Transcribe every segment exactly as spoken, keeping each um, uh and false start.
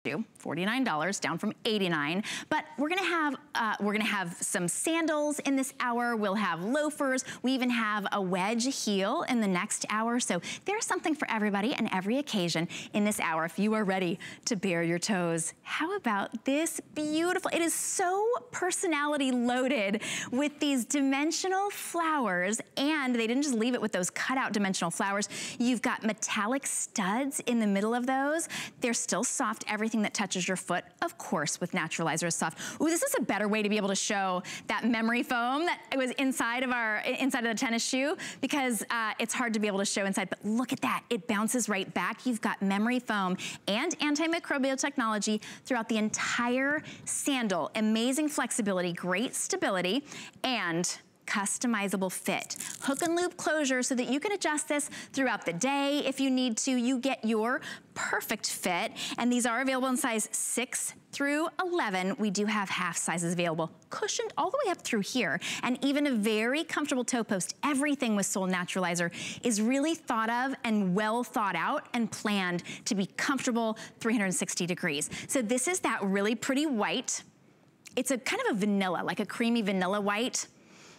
forty-nine dollars, down from eighty-nine dollars. But we're gonna have uh, we're gonna have some sandals in this hour. We'll have loafers. We even have a wedge heel in the next hour. So there's something for everybody and every occasion in this hour. If you are ready to bare your toes, how about this beautiful? It is so personality loaded with these dimensional flowers, and they didn't just leave it with those cutout dimensional flowers. You've got metallic studs in the middle of those. They're still soft. Everything that touches your foot, of course, with Naturalizer is soft. Ooh, this is a better way to be able to show that memory foam that was inside of our, inside of the tennis shoe, because uh, it's hard to be able to show inside, but look at that. It bounces right back. You've got memory foam and antimicrobial technology throughout the entire sandal. Amazing flexibility, great stability, and customizable fit. Hook and loop closure so that you can adjust this throughout the day if you need to. You get your perfect fit, and these are available in size six through eleven. We do have half sizes available, cushioned all the way up through here, and even a very comfortable toe post. Everything with Soul Naturalizer is really thought of and well thought out and planned to be comfortable three hundred sixty degrees. So this is that really pretty white. It's a kind of a vanilla, like a creamy vanilla white.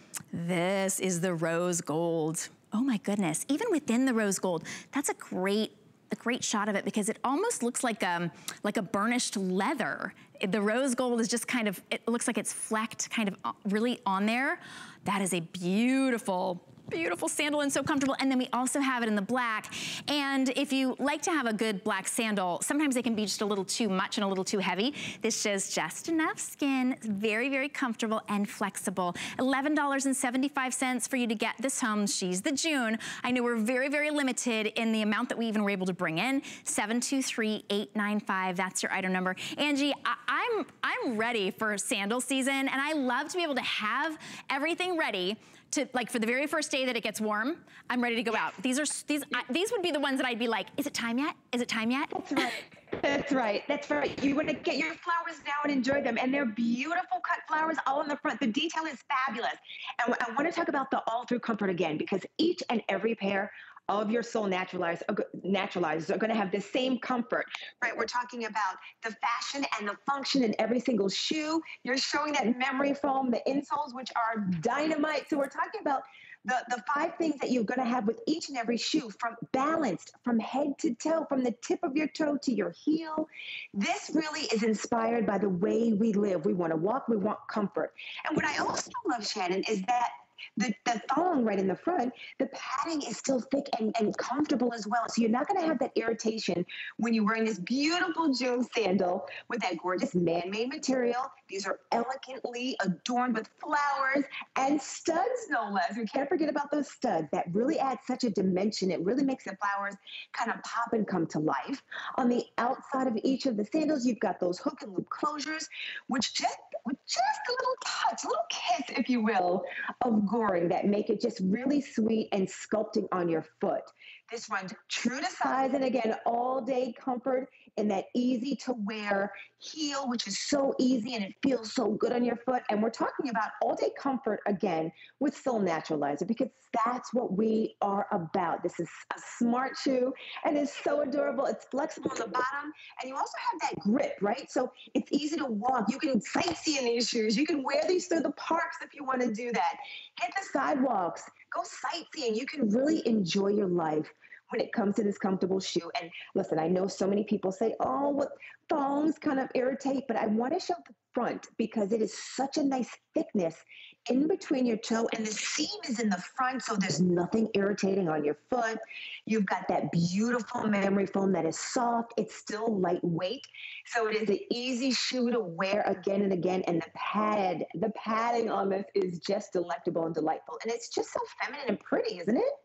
This is the rose gold. Oh my goodness, even within the rose gold, that's a great a great shot of it because it almost looks like um like a burnished leather. The rose gold is just kind of, it looks like it's flecked kind of really on there. That is a beautiful, beautiful sandal and so comfortable. And then we also have it in the black. And if you like to have a good black sandal, sometimes they can be just a little too much and a little too heavy. This shows just enough skin. It's very, very comfortable and flexible. eleven seventy-five for you to get this home. She's the June. I know we're very, very limited in the amount that we even were able to bring in. seven two three, eight nine five, that's your item number. Angie, I I'm, I'm ready for sandal season, and I love to be able to have everything ready to, like, for the very first day that it gets warm, I'm ready to go out. These are, these, I, these would be the ones that I'd be like, is it time yet? Is it time yet? That's right. That's right. That's right. You want to get your flowers now and enjoy them. And they're beautiful cut flowers all in the front. The detail is fabulous. And I want to talk about the all-through comfort again, because each and every pair of your Soul Naturalizers, naturalizers are going to have the same comfort, right? We're talking about the fashion and the function in every single shoe. You're showing that memory foam, the insoles, which are dynamite. So we're talking about the, the five things that you're going to have with each and every shoe, from balanced from head to toe, from the tip of your toe to your heel. This really is inspired by the way we live. We want to walk, we want comfort. And what I also love, Shannon, is that The, the thong right in the front, the padding is still thick and, and comfortable as well. So you're not going to have that irritation when you're wearing this beautiful June sandal with that gorgeous man-made material. These are elegantly adorned with flowers and studs, no less. We can't forget about those studs. That really adds such a dimension. It really makes the flowers kind of pop and come to life. On the outside of each of the sandals, you've got those hook and loop closures, which just, with just a little touch, a little kiss, if you will, of goring that make it just really sweet and sculpting on your foot. This runs true to size, and again, all day comfort in that easy to wear heel, which is so easy and it feels so good on your foot. And we're talking about all day comfort again with Soul Naturalizer, because that's what we are about. This is a smart shoe and it's so adorable. It's flexible on the bottom, and you also have that grip, right? So it's easy to walk. You can sightsee in these shoes. You can wear these through the parks if you want to do that. Hit the sidewalks, go sightseeing. You can really enjoy your life when it comes to this comfortable shoe. And listen, I know so many people say, oh, what thongs kind of irritate, but I want to show the front because it is such a nice thickness in between your toe, and the seam is in the front, so there's nothing irritating on your foot. You've got that beautiful memory foam that is soft. It's still lightweight, so it is an easy shoe to wear again and again. And the pad, the padding on this is just delectable and delightful, and it's just so feminine and pretty, isn't it?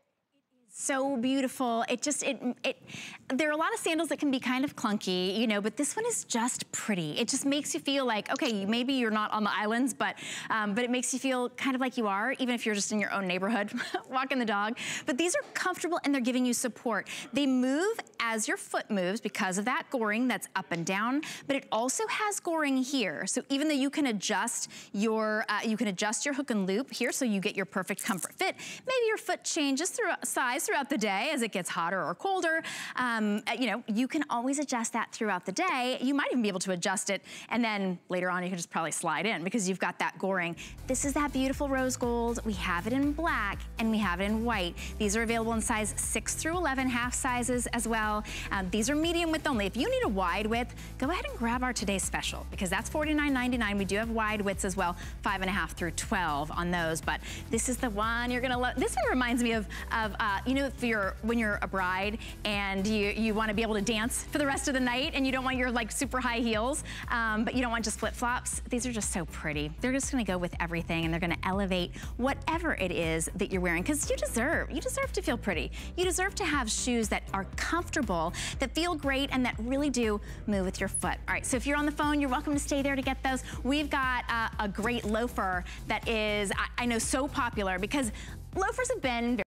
So beautiful. It just, it, it, there are a lot of sandals that can be kind of clunky, you know, but this one is just pretty. It just makes you feel like, okay, maybe you're not on the islands, but, um, but it makes you feel kind of like you are, even if you're just in your own neighborhood, walking the dog. But these are comfortable and they're giving you support. They move as your foot moves because of that goring that's up and down, but it also has goring here. So even though you can adjust your, uh, you can adjust your hook and loop here so you get your perfect comfort fit. Maybe your foot changes through size throughout the day as it gets hotter or colder. Um, you know, you can always adjust that throughout the day. You might even be able to adjust it, and then later on you can just probably slide in because you've got that goring. This is that beautiful rose gold. We have it in black and we have it in white. These are available in size six through eleven, half sizes as well. Um, these are medium width only. If you need a wide width, go ahead and grab our today's special because that's forty-nine ninety-nine. We do have wide widths as well, five and a half through twelve on those, but this is the one you're gonna love. This one reminds me of, of uh, you know, if you're, when you're a bride and you, you wanna be able to dance for the rest of the night and you don't want your like super high heels, um, but you don't want just flip-flops. These are just so pretty. They're just gonna go with everything and they're gonna elevate whatever it is that you're wearing because you deserve, you deserve to feel pretty. You deserve to have shoes that are comfortable, that feel great, and that really do move with your foot. All right, so if you're on the phone, you're welcome to stay there to get those. We've got uh, a great loafer that is, I, I know, so popular because loafers have been